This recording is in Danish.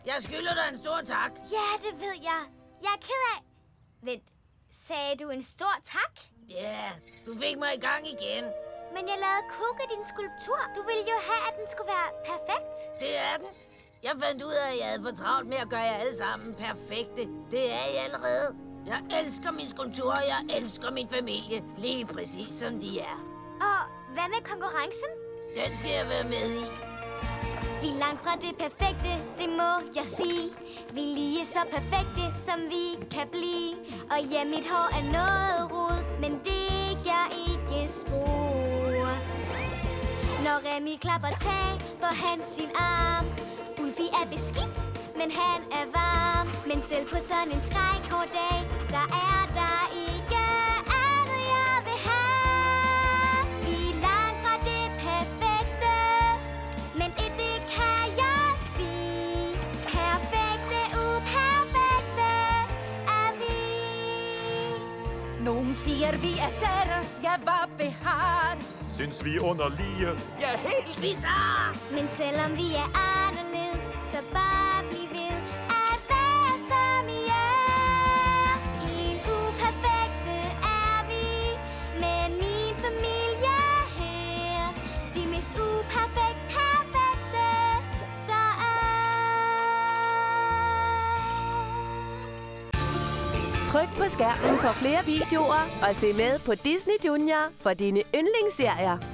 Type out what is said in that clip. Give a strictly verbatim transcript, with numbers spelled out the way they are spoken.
Jeg skylder dig en stor tak. Ja, det ved jeg. Jeg er ked af... Vent, sagde du en stor tak? Ja, du fik mig i gang igen. Men jeg lavede kukke din skulptur. Du ville jo have, at den skulle være perfekt. Det er den. Jeg fandt ud af, at jeg havde for travlt med at gøre jer alle sammen perfekte. Det er I allerede. Jeg elsker min skulptur, og jeg elsker min familie. Lige præcis som de er. Og hvad med konkurrencen? Den skal jeg være med i. Vi er langt fra det perfekte, det må jeg sige. Vi er lige så perfekte, som vi kan blive. Og ja, mit hår er noget rod, men det gør ikke spor. Når Remy klapper tag på hans sin arm. Ulfi er beskidt, men han er varm. Men selv på sådan en skrækhård dag, der er der ikke andet, jeg vil have. Vi er langt fra det perfekte, men et det kan jeg sige. Perfekte, uperfekte er vi. Nogen siger, vi er sære, jeg var behar. Synes vi er underlige. Ja, helt bizarre. Men selvom vi er anderledes, så bare bliv ved at være som I er. Helt uperfekte er vi, men min familie her. De mest uperfekt perfekte, der er. Tryk på skærmen for flere videoer og se med på Disney Junior for dine yndlingsserier.